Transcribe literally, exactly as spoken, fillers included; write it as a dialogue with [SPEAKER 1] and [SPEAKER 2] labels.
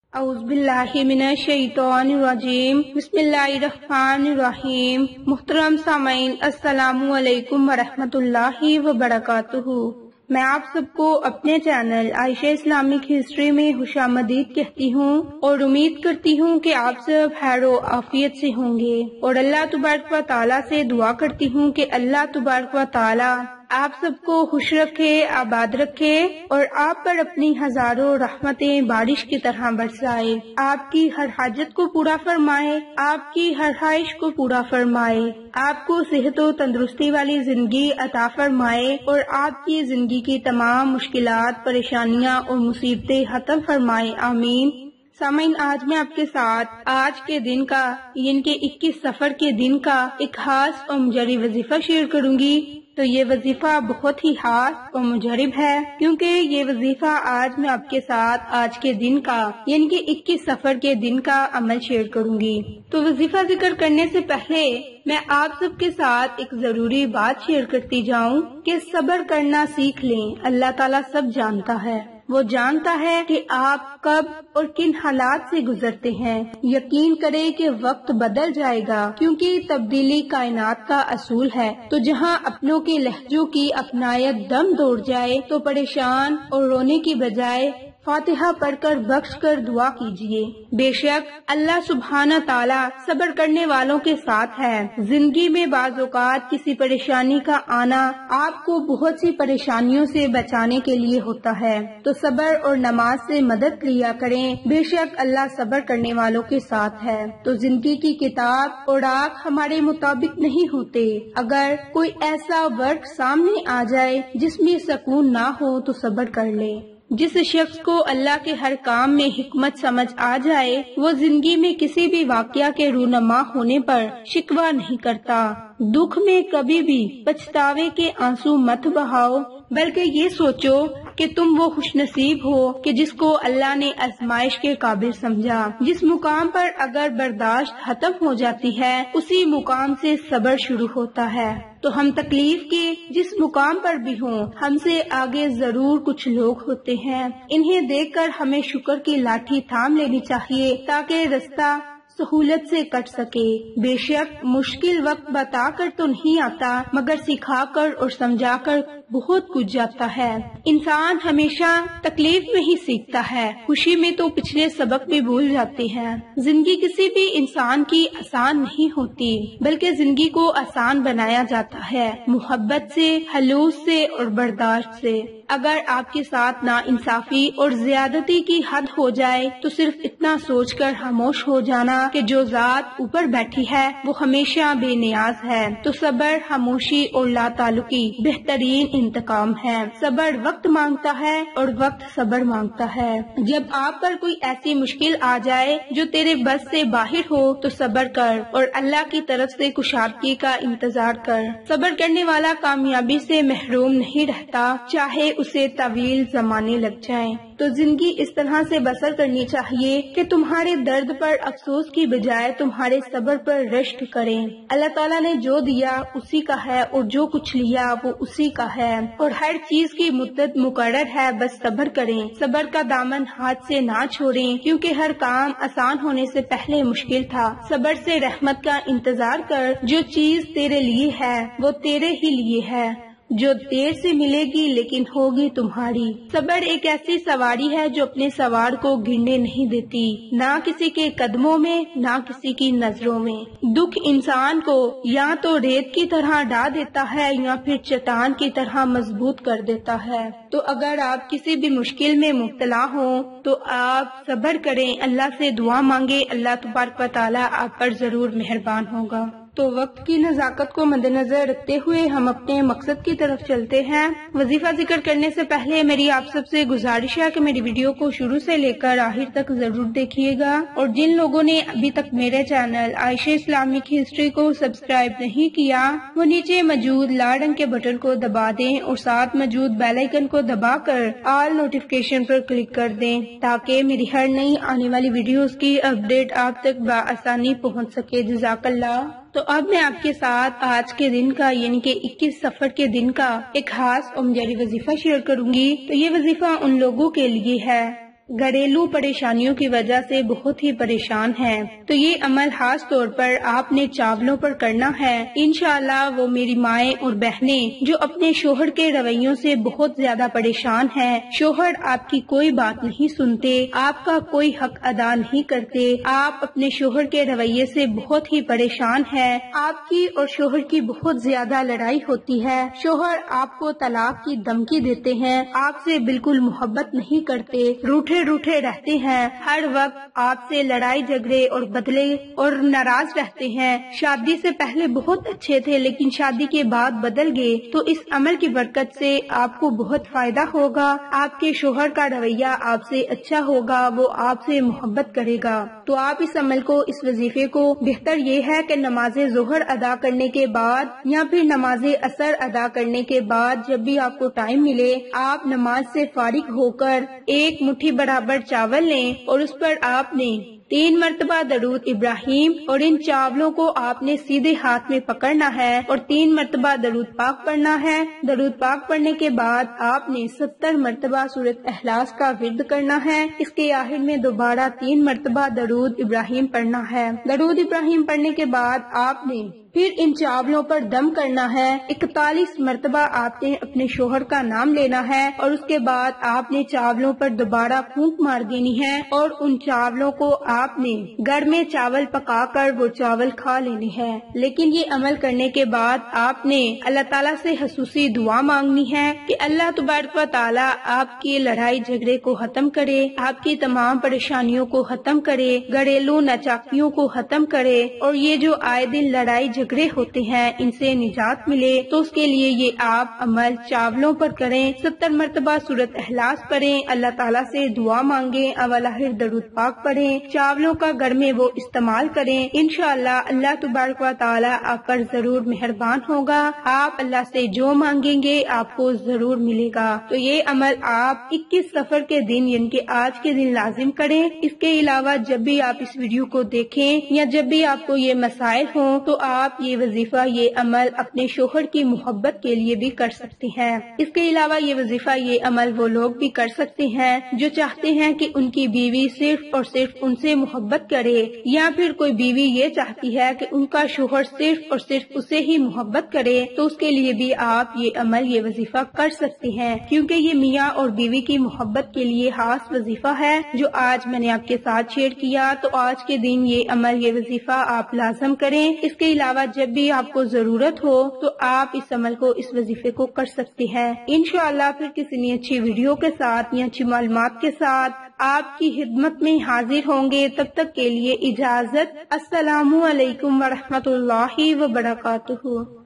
[SPEAKER 1] اعوذ باللہ من الشیطان الرجیم بسم اللہ الرحمن الرحیم۔ محترم سامعین، السلام علیکم ورحمۃ اللہ وبرکاتہ۔ میں آپ سب کو اپنے چینل عائشہ اسلامک ہسٹری میں خوش آمدید کہتی ہوں اور امید کرتی ہوں کہ آپ سب خیر و عافیت سے ہوں گے، اور اللہ تبارک و تعالیٰ سے دعا کرتی ہوں کہ اللہ تبارک و تعالیٰ آپ سب کو خوش رکھے، آباد رکھے اور آپ پر اپنی ہزاروں رحمتیں بارش کی طرح برسائے، آپ کی ہر حاجت کو پورا فرمائے، آپ کی ہر خواہش کو پورا فرمائے، آپ کو صحت و تندرستی والی زندگی عطا فرمائے اور آپ کی زندگی کی تمام مشکلات، پریشانیاں اور مصیبتیں ختم فرمائے، آمین۔ سامعین، آج میں آپ کے ساتھ آج کے دن کا یعنی کہ اکیس سفر کے دن کا ایک خاص اور مجرب وظیفہ شیئر کروں گی۔ تو یہ وظیفہ بہت ہی خاص اور مجرب ہے، کیونکہ یہ وظیفہ آج میں آپ کے ساتھ آج کے دن کا یعنی کہ اکیس سفر کے دن کا عمل شیئر کروں گی۔ تو وظیفہ ذکر کرنے سے پہلے میں آپ سب کے ساتھ ایک ضروری بات شیئر کرتی جاؤں کہ صبر کرنا سیکھ لیں۔ اللہ تعالیٰ سب جانتا ہے، وہ جانتا ہے کہ آپ کب اور کن حالات سے گزرتے ہیں۔ یقین کرے کہ وقت بدل جائے گا، کیونکہ تبدیلی کائنات کا اصول ہے۔ تو جہاں اپنوں کے لہجوں کی اپنائیت دم توڑ جائے تو پریشان اور رونے کی بجائے فاتحہ پڑھ کر بخش کر دعا کیجیے۔ بے شک اللہ سبحانہ تعالیٰ صبر کرنے والوں کے ساتھ ہے۔ زندگی میں بعض اوقات کسی پریشانی کا آنا آپ کو بہت سی پریشانیوں سے بچانے کے لیے ہوتا ہے، تو صبر اور نماز سے مدد لیا کریں۔ بے شک اللہ صبر کرنے والوں کے ساتھ ہے۔ تو زندگی کی کتاب اور آنکھ ہمارے مطابق نہیں ہوتے۔ اگر کوئی ایسا ورک سامنے آ جائے جس میں سکون نہ ہو تو صبر کر لے۔ جس شخص کو اللہ کے ہر کام میں حکمت سمجھ آ جائے وہ زندگی میں کسی بھی واقعہ کے رونما ہونے پر شکوہ نہیں کرتا۔ دکھ میں کبھی بھی پچھتاوے کے آنسو مت بہاؤ، بلکہ یہ سوچو کہ تم وہ خوش نصیب ہو کہ جس کو اللہ نے آزمائش کے قابل سمجھا۔ جس مقام پر اگر برداشت ختم ہو جاتی ہے اسی مقام سے صبر شروع ہوتا ہے۔ تو ہم تکلیف کے جس مقام پر بھی ہوں، ہم سے آگے ضرور کچھ لوگ ہوتے ہیں، انہیں دیکھ کر ہمیں شکر کی لاٹھی تھام لینی چاہیے تاکہ رستہ سہولت سے کٹ سکے۔ بے شک مشکل وقت بتا کر تو نہیں آتا، مگر سکھا کر اور سمجھا کر بہت کچھ جاتا ہے۔ انسان ہمیشہ تکلیف میں ہی سیکھتا ہے، خوشی میں تو پچھلے سبق بھی بھول جاتے ہیں۔ زندگی کسی بھی انسان کی آسان نہیں ہوتی، بلکہ زندگی کو آسان بنایا جاتا ہے محبت سے، خلوص سے اور برداشت سے۔ اگر آپ کے ساتھ نا انصافی اور زیادتی کی حد ہو جائے تو صرف اتنا سوچ کر خاموش ہو جانا کہ جو ذات اوپر بیٹھی ہے وہ ہمیشہ بے نیاز ہے۔ تو صبر، خاموشی اور لا تعلقی بہترین انتقام ہے۔ صبر وقت مانگتا ہے اور وقت صبر مانگتا ہے۔ جب آپ پر کوئی ایسی مشکل آ جائے جو تیرے بس سے باہر ہو تو صبر کر اور اللہ کی طرف سے کشادگی کا انتظار کر۔ صبر کرنے والا کامیابی سے محروم نہیں رہتا، چاہے اسے طویل زمانے لگ جائیں۔ تو زندگی اس طرح سے بسر کرنی چاہیے کہ تمہارے درد پر افسوس کی بجائے تمہارے صبر پر رشک کریں۔ اللہ تعالیٰ نے جو دیا اسی کا ہے اور جو کچھ لیا وہ اسی کا ہے، اور ہر چیز کی مدت مقرر ہے، بس صبر کریں۔ صبر کا دامن ہاتھ سے نہ چھوڑیں، کیونکہ ہر کام آسان ہونے سے پہلے مشکل تھا۔ صبر سے رحمت کا انتظار کر، جو چیز تیرے لیے ہے وہ تیرے ہی لیے ہے، جو دیر سے ملے گی لیکن ہوگی تمہاری۔ صبر ایک ایسی سواری ہے جو اپنے سوار کو گرنے نہیں دیتی، نہ کسی کے قدموں میں نہ کسی کی نظروں میں۔ دکھ انسان کو یا تو ریت کی طرح ڈھا دیتا ہے یا پھر چٹان کی طرح مضبوط کر دیتا ہے۔ تو اگر آپ کسی بھی مشکل میں مبتلا ہوں تو آپ صبر کریں، اللہ سے دعا مانگے، اللہ تبارک و تعالیٰ آپ پر ضرور مہربان ہوگا۔ تو وقت کی نزاکت کو مد نظر رکھتے ہوئے ہم اپنے مقصد کی طرف چلتے ہیں۔ وظیفہ ذکر کرنے سے پہلے میری آپ سب سے گزارش ہے کہ میری ویڈیو کو شروع سے لے کر آخر تک ضرور دیکھیے گا، اور جن لوگوں نے ابھی تک میرے چینل عائشہ اسلامک ہسٹری کو سبسکرائب نہیں کیا وہ نیچے موجود لال رنگ کے بٹن کو دبا دیں اور ساتھ موجود بیل آئیکن کو دبا کر آل نوٹیفکیشن پر کلک کر دیں تاکہ میری ہر نئی آنے والی ویڈیوز کی اپڈیٹ آپ تک بآسانی پہنچ سکے۔ جزاک اللہ۔ تو اب میں آپ کے ساتھ آج کے دن کا یعنی کہ اکیس سفر کے دن کا ایک خاص اور مجرب وظیفہ شیئر کروں گی۔ تو یہ وظیفہ ان لوگوں کے لیے ہے گھریلو پریشانیوں کی وجہ سے بہت ہی پریشان ہیں، تو یہ عمل خاص طور پر آپ نے چاولوں پر کرنا ہے۔ انشاءاللہ وہ میری مائیں اور بہنیں جو اپنے شوہر کے رویوں سے بہت زیادہ پریشان ہیں، شوہر آپ کی کوئی بات نہیں سنتے، آپ کا کوئی حق ادا نہیں کرتے، آپ اپنے شوہر کے رویے سے بہت ہی پریشان ہیں، آپ کی اور شوہر کی بہت زیادہ لڑائی ہوتی ہے، شوہر آپ کو طلاق کی دھمکی دیتے ہیں، آپ سے بالکل محبت نہیں کرتے، روٹھے روٹھے رہتے ہیں، ہر وقت آپ سے لڑائی جھگڑے اور بدلے اور ناراض رہتے ہیں، شادی سے پہلے بہت اچھے تھے لیکن شادی کے بعد بدل گئے، تو اس عمل کی برکت سے آپ کو بہت فائدہ ہوگا، آپ کے شوہر کا رویہ آپ سے اچھا ہوگا، وہ آپ سے محبت کرے گا۔ تو آپ اس عمل کو، اس وظیفے کو، بہتر یہ ہے کہ نماز ظہر ادا کرنے کے بعد یا پھر نماز عصر ادا کرنے کے بعد جب بھی آپ کو ٹائم ملے، آپ نماز سے فارغ ہو کر ایک مٹھی برابر چاول لیں اور اس پر آپ نے تین مرتبہ درود ابراہیم اور ان چاولوں کو آپ نے سیدھے ہاتھ میں پکڑنا ہے اور تین مرتبہ درود پاک پڑھنا ہے۔ درود پاک پڑھنے کے بعد آپ نے ستر مرتبہ سورۃ اخلاص کا ورد کرنا ہے، اس کے آخر میں دوبارہ تین مرتبہ درود ابراہیم پڑھنا ہے۔ درود ابراہیم پڑھنے کے بعد آپ نے پھر ان چاولوں پر دم کرنا ہے، اکتالیس مرتبہ آپ نے اپنے شوہر کا نام لینا ہے اور اس کے بعد آپ نے چاولوں پر دوبارہ پھونک مار دینی ہے اور ان چاولوں کو آپ نے گھر میں چاول پکا کر وہ چاول کھا لینے ہیں۔ لیکن یہ عمل کرنے کے بعد آپ نے اللہ تعالیٰ سے خصوصی دعا مانگنی ہے کہ اللہ تبارک و تعالیٰ آپ کی لڑائی جھگڑے کو ختم کرے، آپ کی تمام پریشانیوں کو ختم کرے، گھریلو ناچاکیوں کو ختم کرے اور یہ جو آئے دن لڑائی جھگڑے ہوتے ہیں ان سے نجات ملے۔ تو اس کے لیے یہ آپ عمل چاولوں پر کریں، ستر مرتبہ سورۃ اخلاص پڑھیں، اللہ تعالیٰ سے دعا مانگیں، اول آخر درود پاک پڑھیں، چاولوں کا گھر میں وہ استعمال کریں، انشاءاللہ اللہ تبارک و تعالیٰ آپ پر ضرور مہربان ہوگا، آپ اللہ سے جو مانگیں گے آپ کو ضرور ملے گا۔ تو یہ عمل آپ اکیس سفر کے دن یعنی کہ آج کے دن لازم کریں۔ اس کے علاوہ جب بھی آپ اس ویڈیو کو دیکھیں یا جب بھی آپ کو یہ مسائل ہوں تو آپ یہ وظیفہ، یہ عمل اپنے شوہر کی محبت کے لیے بھی کر سکتے ہیں۔ اس کے علاوہ یہ وظیفہ، یہ عمل وہ لوگ بھی کر سکتے ہیں جو چاہتے ہیں کہ ان کی بیوی صرف اور صرف ان سے محبت کرے، یا پھر کوئی بیوی یہ چاہتی ہے کہ ان کا شوہر صرف اور صرف اسے ہی محبت کرے، تو اس کے لیے بھی آپ یہ عمل، یہ وظیفہ کر سکتے ہیں، کیونکہ یہ میاں اور بیوی کی محبت کے لیے خاص وظیفہ ہے جو آج میں نے آپ کے ساتھ شیئر کیا۔ تو آج کے دن یہ عمل، یہ وظیفہ آپ لازم کریں۔ اس کے علاوہ جب بھی آپ کو ضرورت ہو تو آپ اس عمل کو، اس وظیفے کو کر سکتے ہیں۔ انشاءاللہ پھر کسی نئی اچھی ویڈیو کے ساتھ یا اچھی معلومات کے ساتھ آپ کی خدمت میں حاضر ہوں گے۔ تب تک کے لیے اجازت، السلام علیکم ورحمۃ اللہ وبرکاتہ۔